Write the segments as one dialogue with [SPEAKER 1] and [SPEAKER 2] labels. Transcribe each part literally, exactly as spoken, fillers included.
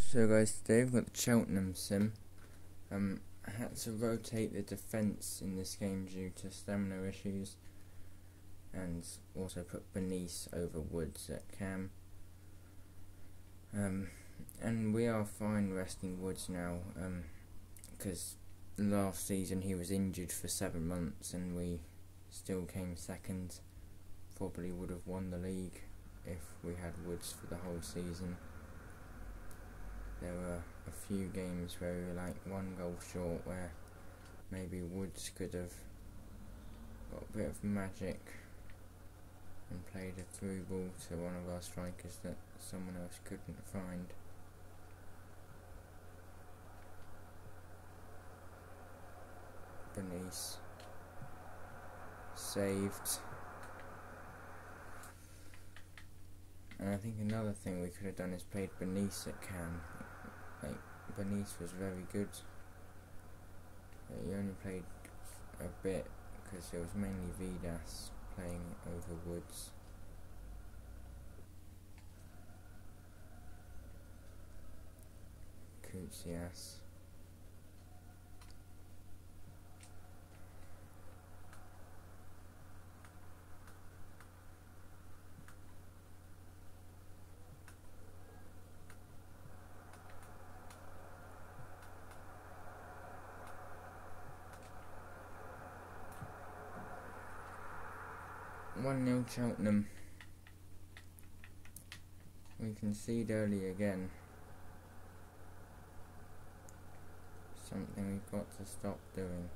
[SPEAKER 1] So guys, today we've got the Cheltenham Sim. Um, I had to rotate the defence in this game due to stamina issues, and also put Bernice over Woods at cam. Um, and we are fine resting Woods now, because um, last season he was injured for seven months and we still came second. Probably would have won the league if we had Woods for the whole season. There were a few games where we were like one goal short, where maybe Woods could have got a bit of magic and played a through ball to one of our strikers that someone else couldn't find. Bernice saved. And I think another thing we could have done is played Bernice at cam. Like, Bernice was very good. But he only played a bit because it was mainly Vidas playing over Woods. Kutsias. one nil Cheltenham. We concede early again. Something we've got to stop doing.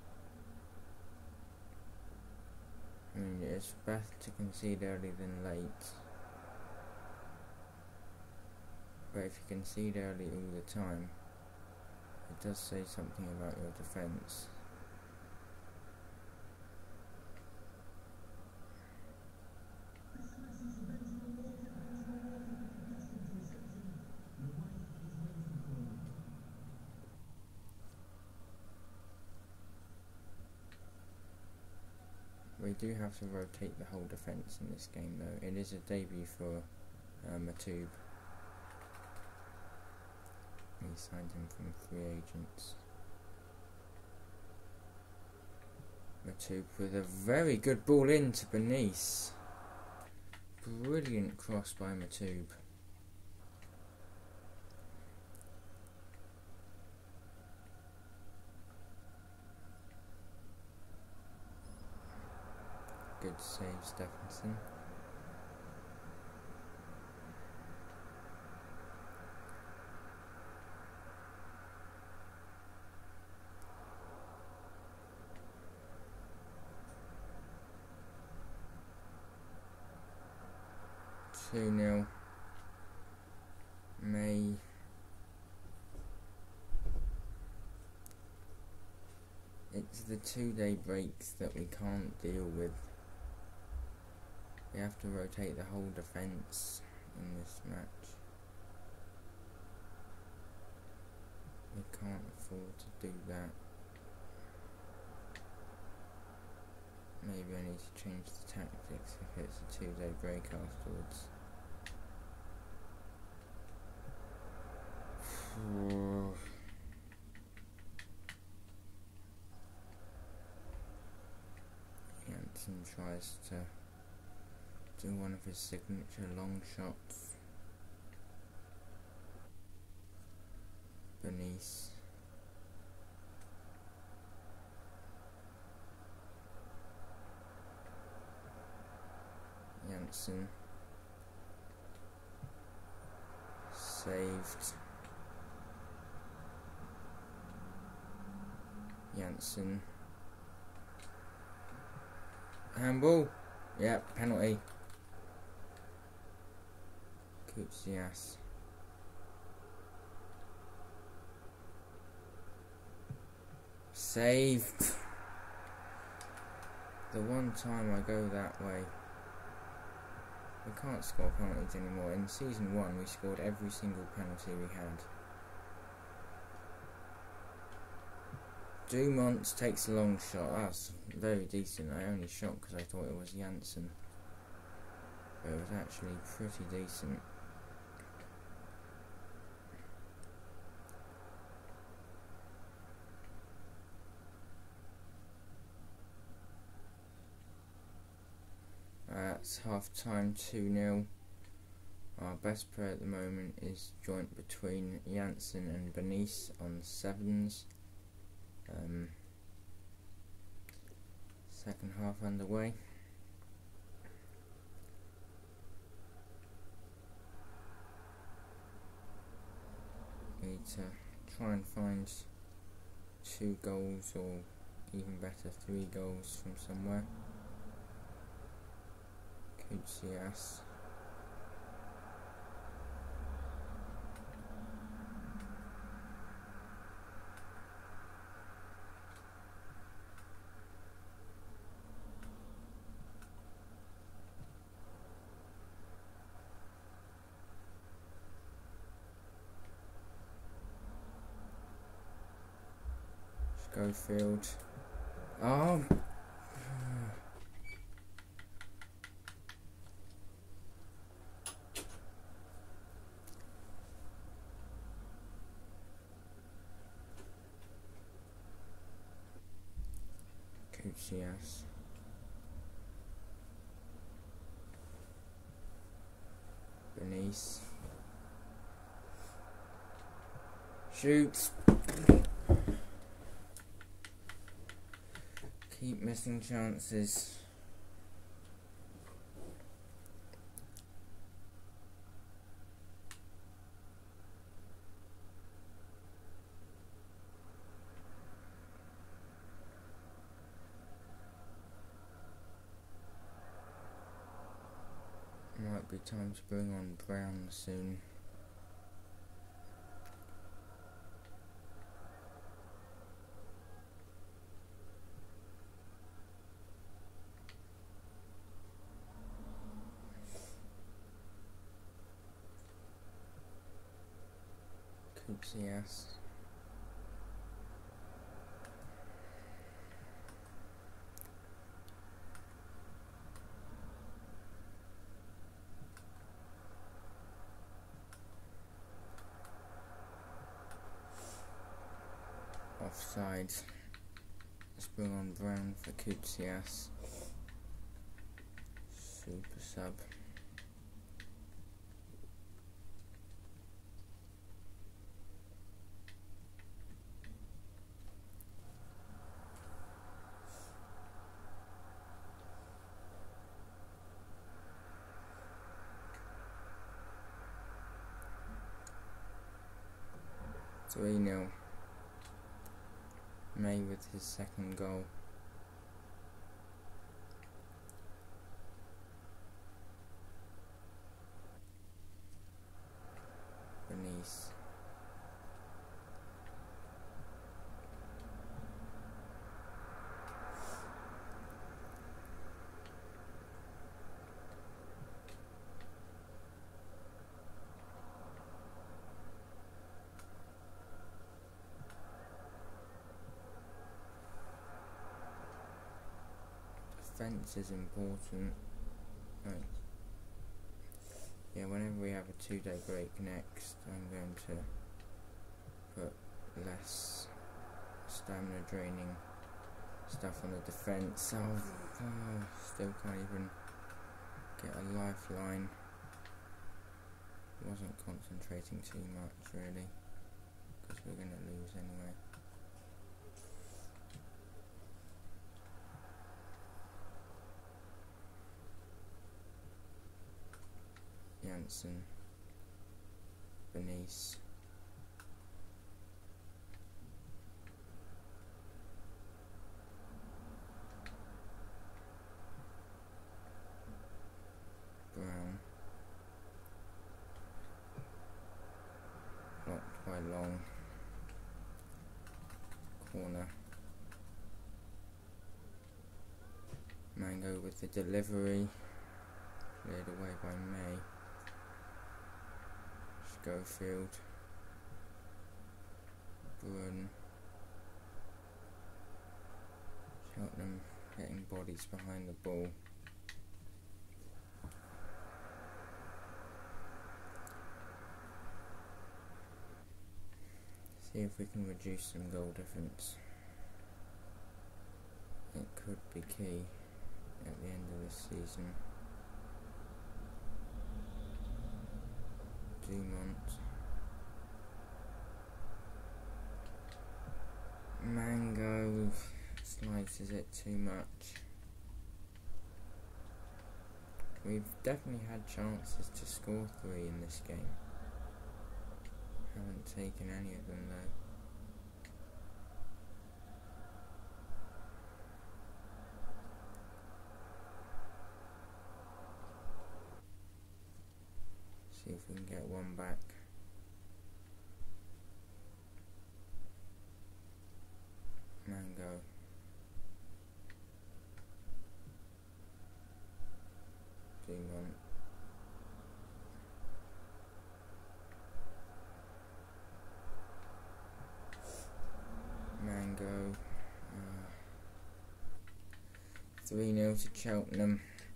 [SPEAKER 1] I mean, it's better to concede early than late. But if you concede early all the time, it does say something about your defence. We do have to rotate the whole defence in this game though. It is a debut for uh, Matube. We signed him from free agents. Matube with a very good ball into Bernice. Brilliant cross by Matube. Good save, Stephenson. two nil. May. It's the two day breaks that we can't deal with. We have to rotate the whole defence in this match. We can't afford to do that. Maybe I need to change the tactics if it's a two day break afterwards. Jansen tries to do one of his signature long shots. Bernice. Jansen. Saved. Jansen. Handball. Yep, penalty. Kutsias. Saved. The one time I go that way. We can't score penalties anymore. In season one we scored every single penalty we had. Dumont takes a long shot. That's very decent. I only shot because I thought it was Jansen. But it was actually pretty decent. It's half time, two nil. Our best player at the moment is joint between Janssen and Bernice on sevens. Um, second half underway. Need to try and find two goals, or even better, three goals from somewhere. Kutsias. Schofield. Oh! Kutsias. Bernice. Shoots! Keep missing chances. Might be time to bring on Brown soon. Kutsias. Offside. Let's bring on Brown for Kutsias. Super sub. three nil. May with his second goal. Bernice. Defense is important. Right. Yeah, whenever we have a two day break next, I'm going to put less stamina draining stuff on the defence. Oh, oh, still can't even get a lifeline. Wasn't concentrating too much really, because we're going to lose anyway. Janssen, Bernice, Brown, blocked by Long, corner, Mango with the delivery, cleared away by May. Schofield, Brun, Cheltenham getting bodies behind the ball. See if we can reduce some goal difference. It could be key at the end of this season. Dumont. Mango slices it too much. We've definitely had chances to score three in this game. Haven't taken any of them though. See if we can get one back. Mango. Dumont. Mango. Uh, three nil to Cheltenham.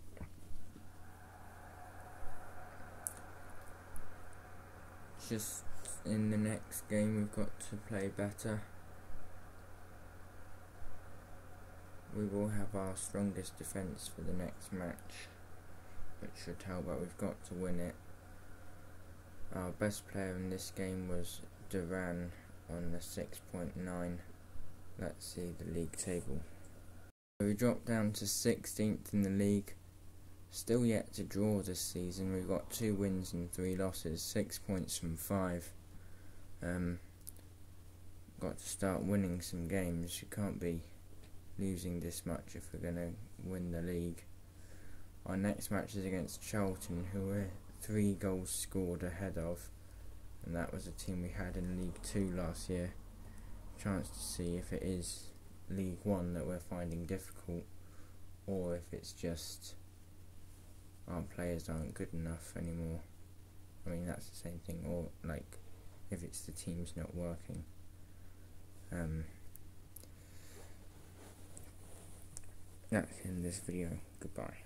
[SPEAKER 1] Just in the next game we've got to play better. We will have our strongest defence for the next match, which should help, but we've got to win it. Our best player in this game was Duran on the six point nine. Let's see the league table. We dropped down to sixteenth in the league. Still yet to draw this season. We've got two wins and three losses, six points from five. Um, got to start winning some games. You can't be losing this much if we're going to win the league. Our next match is against Charlton, who we're three goals scored ahead of, and that was a team we had in League Two last year. Chance to see if it is League One that we're finding difficult, or if it's just our players aren't good enough anymore. I mean, that's the same thing, or like if it's the team's not working. Um, that's in this video. Goodbye.